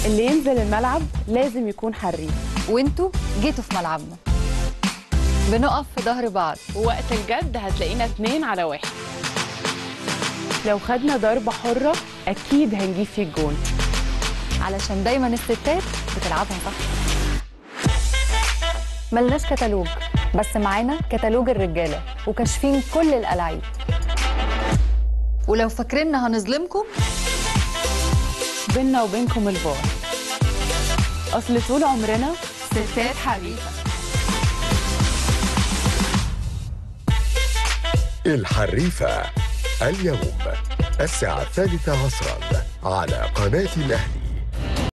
اللي ينزل الملعب لازم يكون حريف، وانتوا جيتوا في ملعبنا. بنقف في ظهر بعض، ووقت الجد هتلاقينا 2 على 1. لو خدنا ضربة حرة أكيد هنجيب فيه الجون، علشان دايما الستات بتلعبها صح. ملناش كتالوج، بس معانا كتالوج الرجالة وكاشفين كل الألاعيب. ولو فاكريننا هنظلمكم، بينا وبينكم الفار. أصل طول عمرنا ستات حريفة. الحريفة اليوم الساعة 13 عصرا على قناة الأهلي.